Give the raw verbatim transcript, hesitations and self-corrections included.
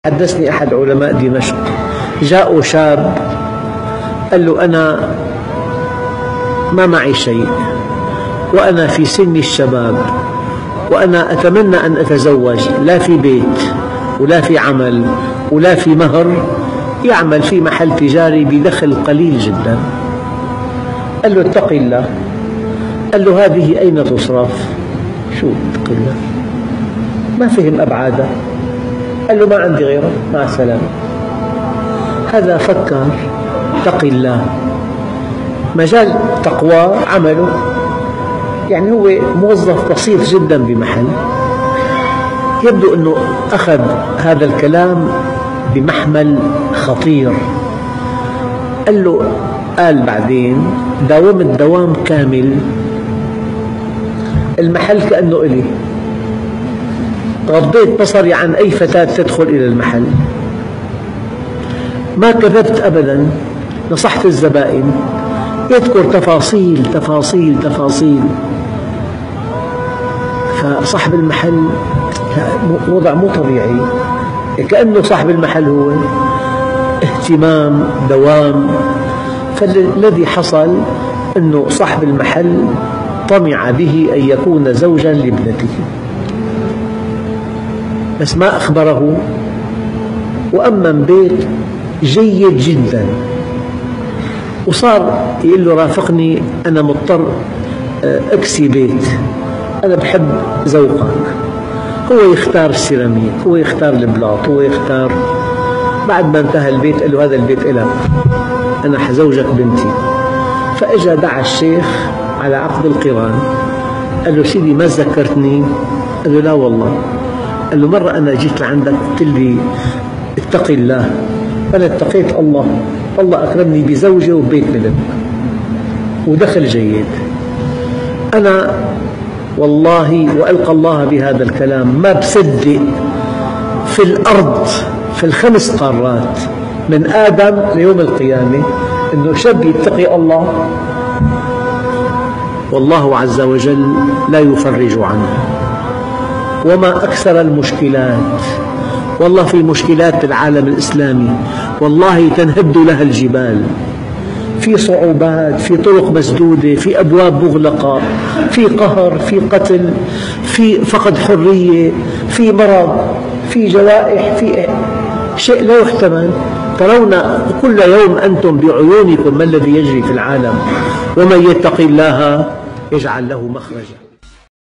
حدثني أحد علماء دمشق، جاء شاب قال له: أنا ما معي شيء وأنا في سن الشباب وأنا أتمنى أن أتزوج، لا في بيت ولا في عمل ولا في مهر، يعمل في محل تجاري بدخل قليل جدا. قال له: اتق الله. قال له: هذه أين تصرف؟ شو اتق الله؟ ما فهم أبعادها. قال له: ما عندي غيره، مع السلامة. هذا فكر اتق الله، مجال تقوى عمله، يعني هو موظف بسيط جدا بمحل. يبدو أنه أخذ هذا الكلام بمحمل خطير. قال له قال بعدين: داومت دوام كامل، المحل كأنه إلي، غضيت بصري عن أي فتاة تدخل إلى المحل، ما كذبت أبدا، نصحت الزبائن، يذكر تفاصيل تفاصيل تفاصيل. فصاحب المحل وضع مو طبيعي، كأنه صاحب المحل هو اهتمام دوام. فالذي حصل أنه صاحب المحل طمع به أن يكون زوجا لابنته، بس ما أخبره، وأمن بيت جيد جدا، وصار يقول له: رافقني، أنا مضطر أكسي بيت، أنا بحب ذوقك. هو يختار السيراميك، هو يختار البلاط، هو يختار. بعد ما انتهى البيت قال له: هذا البيت إلك، أنا حزوجك بنتي. فإجا دعا الشيخ على عقد القران. قال له: سيدي ما ذكرتني؟ قال له: لا والله. قال له: مرة أنا جيت لعندك قلت لي اتق الله، أنا اتقيت الله، الله أكرمني بزوجة وبيت ملك ودخل جيد. أنا والله وألقى الله بهذا الكلام ما بصدق في الأرض في الخمس قارات من آدم ليوم القيامة أنه شاب يتقي الله والله عز وجل لا يفرج عنه. وما أكثر المشكلات، والله في مشكلات العالم الإسلامي والله تنهد لها الجبال، في صعوبات، في طرق مسدودة، في أبواب مغلقة، في قهر، في قتل، في فقد حرية، في مرض، في جوائح، في شيء لا يحتمل. ترون كل يوم أنتم بعيونكم ما الذي يجري في العالم، ومن يتق الله يجعل له مخرجا.